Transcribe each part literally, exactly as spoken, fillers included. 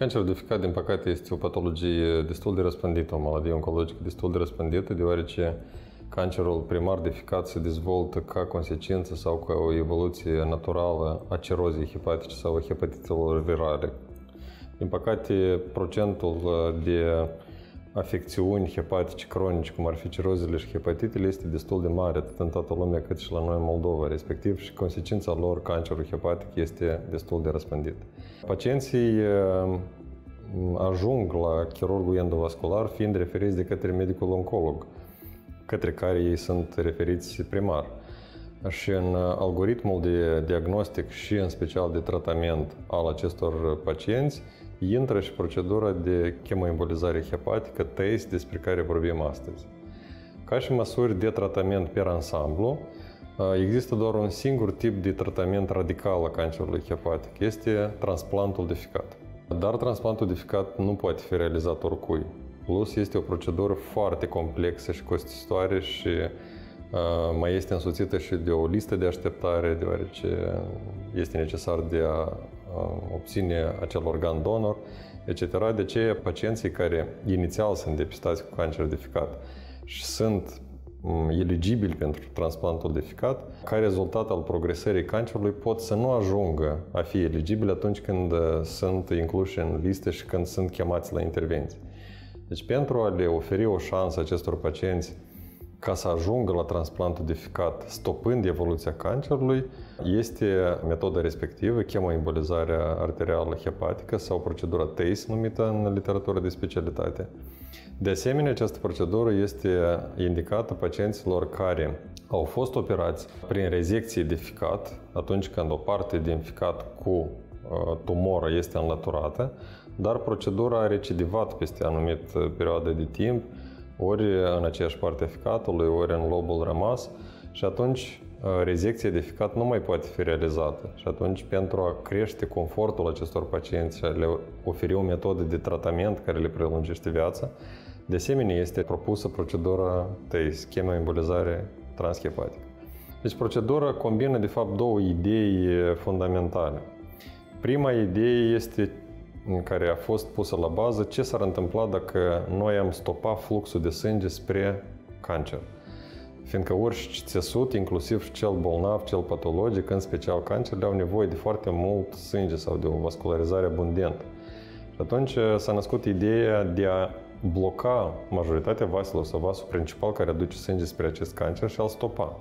Cancerul de ficat, din păcate, este o patologie destul de răspândită, o maladie oncologică destul de răspândită, deoarece cancerul primar de ficat se dezvoltă ca consecință sau ca o evoluție naturală a cirozii hepatice sau a hepatitelor virale. Din păcate, procentul de afecțiuni hepatice cronice, cum ar fi cirozele și hepatitele, este destul de mare, atât în toată lumea cât și la noi în Moldova, respectiv și consecința lor, cancerul hepatic, este destul de răspândit. Pacienții ajung la chirurgul endovascular fiind referiți de către medicul oncolog, către care ei sunt referiți primar. Și în algoritmul de diagnostic și în special de tratament al acestor pacienți intră și procedura de chemoembolizare hepatică, T E I S, despre care vorbim astăzi. Ca și măsuri de tratament per ansamblu, există doar un singur tip de tratament radical a cancerului hepatic, este transplantul de ficat. Dar transplantul de ficat nu poate fi realizat oricui. Plus, este o procedură foarte complexă și costisitoare și uh, mai este însoțită și de o listă de așteptare, deoarece este necesar de a uh, obține acel organ donor, et cetera. De aceea, pacienții care inițial sunt depistați cu cancer de ficat și sunt um, eligibili pentru transplantul de ficat, ca rezultat al progresării cancerului pot să nu ajungă a fi eligibili atunci când uh, sunt incluși în listă și când sunt chemați la intervenție. Deci, pentru a le oferi o șansă acestor pacienți ca să ajungă la transplantul de ficat, stopând evoluția cancerului, este metoda respectivă, chemoembolizarea arterială hepatică sau procedura T E I S, numită în literatură de specialitate. De asemenea, această procedură este indicată pacienților care au fost operați prin rezecție de ficat, atunci când o parte din ficat cu tumoră este înlăturată, dar procedura a recidivat peste anumită perioadă de timp, ori în aceeași parte a ficatului, ori în lobul rămas, și atunci rezecția de ficat nu mai poate fi realizată. Și atunci, pentru a crește confortul acestor pacienți și a le oferi o metodă de tratament care le prelungește viața, de asemenea este propusă procedura T E I S, chemoembolizare transhepatică. Deci procedura combină de fapt două idei fundamentale. Prima idee este, care a fost pusă la bază, ce s-ar întâmpla dacă noi am stopa fluxul de sânge spre cancer. Fiindcă orice țesut, inclusiv cel bolnav, cel patologic, în special cancerele, au nevoie de foarte mult sânge sau de o vascularizare abundentă. Și atunci s-a născut ideea de a bloca majoritatea vaselor sau vasul principal care aduce sânge spre acest cancer și a-l stopa.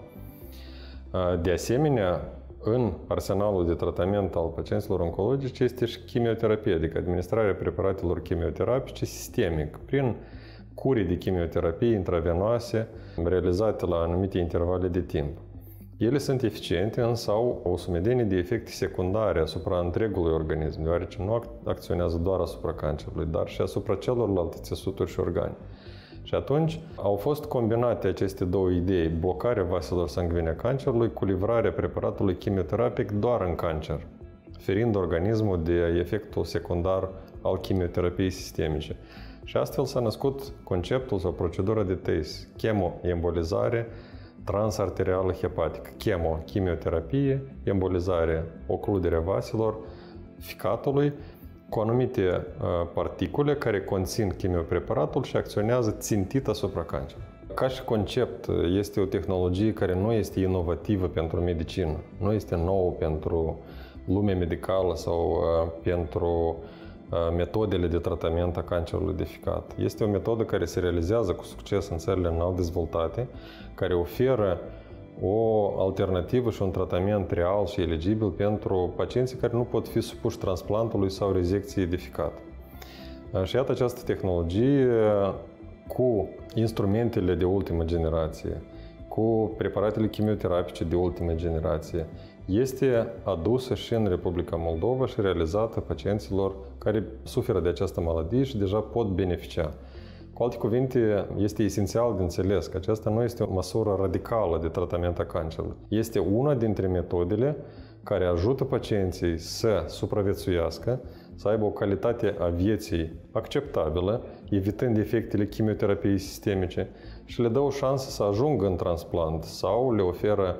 De asemenea, în arsenalul de tratament al pacienților oncologici este și chimioterapie, adică administrarea preparatelor chimioterapice sistemic, prin curii de chimioterapie intravenoase realizate la anumite intervale de timp. Ele sunt eficiente, însă au o sumedenie de efecte secundare asupra întregului organism, deoarece nu acționează doar asupra cancerului, dar și asupra celorlalte țesuturi și organe. Și atunci au fost combinate aceste două idei, blocarea vaselor sanguine a cancerului cu livrarea preparatului chimioterapic doar în cancer, ferind organismul de efectul secundar al chimioterapiei sistemice. Și astfel s-a născut conceptul sau procedura de T E I S, chemoembolizare transarterială hepatică. Chemo, chimioterapie, embolizare, ocluderea vaselor ficatului, cu anumite uh, particule care conțin chimiopreparatul și acționează țintit asupra cancerului. Ca și concept, este o tehnologie care nu este inovativă pentru medicină, nu este nouă pentru lumea medicală sau uh, pentru uh, metodele de tratament a cancerului de ficat. Este o metodă care se realizează cu succes în țările înalt dezvoltate, care oferă o alternativă și un tratament real și eligibil pentru pacienții care nu pot fi supuși transplantului sau rezecției de ficat. Și iată această tehnologie cu instrumentele de ultimă generație, cu preparatele chimioterapice de ultimă generație, este adusă și în Republica Moldova și realizată pacienților care suferă de această maladie și deja pot beneficia. Cu alte cuvinte, este esențial de înțeles că aceasta nu este o măsură radicală de tratament a cancerului. Este una dintre metodele care ajută pacienții să supraviețuiască, să aibă o calitate a vieții acceptabilă, evitând efectele chimioterapiei sistemice și le dă o șansă să ajungă în transplant sau le oferă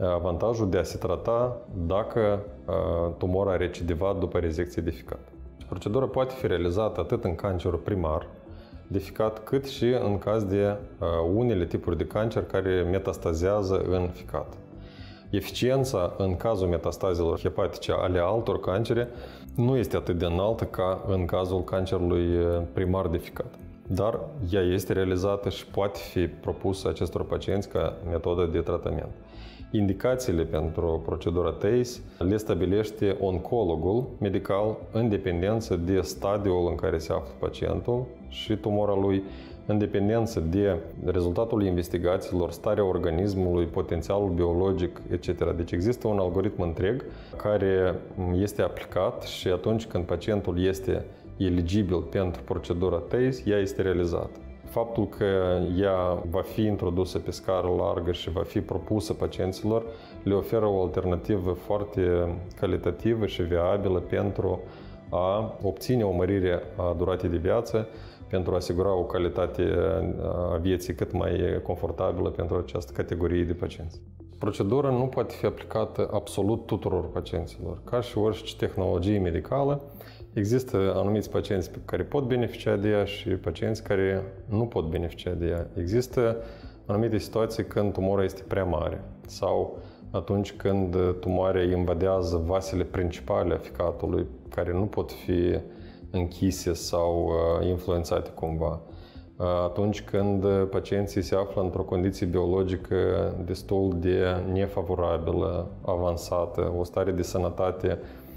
avantajul de a se trata dacă tumora a recidivat după rezecție de ficat. Procedura poate fi realizată atât în cancerul primar de ficat, cât și în caz de uh, unele tipuri de cancer care metastazează în ficat. Eficiența în cazul metastazelor hepatice ale altor cancere nu este atât de înaltă ca în cazul cancerului primar de ficat. Dar ea este realizată și poate fi propusă acestor pacienți ca metodă de tratament. Indicațiile pentru procedura T A C E le stabilește oncologul medical în dependență de stadiul în care se află pacientul și tumora lui, în dependență de rezultatul investigațiilor, starea organismului, potențialul biologic, et cetera. Deci există un algoritm întreg care este aplicat și atunci când pacientul este eligibil pentru procedura T A C E, ea este realizată. Faptul că ea va fi introdusă pe scară largă și va fi propusă pacienților le oferă o alternativă foarte calitativă și viabilă pentru a obține o mărire a duratei de viață, pentru a asigura o calitate a vieții cât mai confortabilă pentru această categorie de pacienți. Procedura nu poate fi aplicată absolut tuturor pacienților. Ca și orice tehnologie medicală, există anumiți pacienți care pot beneficia de ea și pacienți care nu pot beneficia de ea. Există anumite situații când tumora este prea mare sau atunci când tumoarea invadează vasele principale a ficatului, care nu pot fi închise sau influențate cumva. Atunci când pacienții se află într-o condiție biologică destul de nefavorabilă, avansată, o stare de sănătate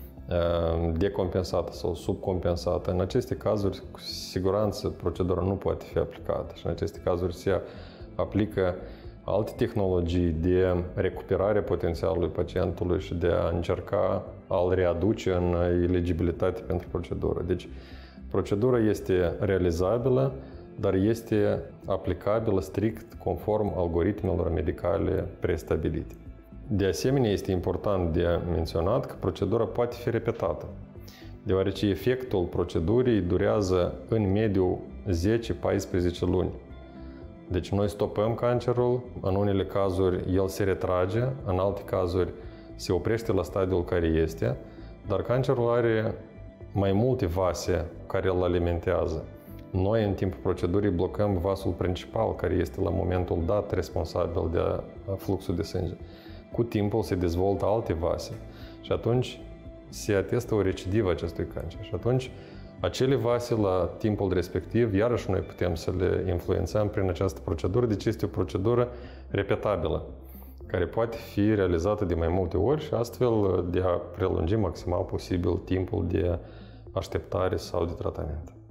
decompensată sau subcompensată. În aceste cazuri, cu siguranță, procedura nu poate fi aplicată și în aceste cazuri se aplică alte tehnologii de recuperare potențialului pacientului și de a încerca a-l readuce în eligibilitate pentru procedură. Deci, procedura este realizabilă, dar este aplicabilă strict conform algoritmelor medicale prestabilite. De asemenea, este important de menționat că procedura poate fi repetată, deoarece efectul procedurii durează în mediu zece paisprezece luni. Deci noi stopăm cancerul, în unele cazuri el se retrage, în alte cazuri se oprește la stadiul care este, dar cancerul are mai multe vase care îl alimentează. Noi, în timpul procedurii, blocăm vasul principal, care este la momentul dat responsabil de fluxul de sânge. Cu timpul se dezvoltă alte vase și atunci se atestă o recidivă acestui cancer. Și atunci, acele vase, la timpul respectiv, iarăși noi putem să le influențăm prin această procedură, deci este o procedură repetabilă, care poate fi realizată de mai multe ori și astfel de a prelungi maximal posibil timpul de așteptare sau de tratament.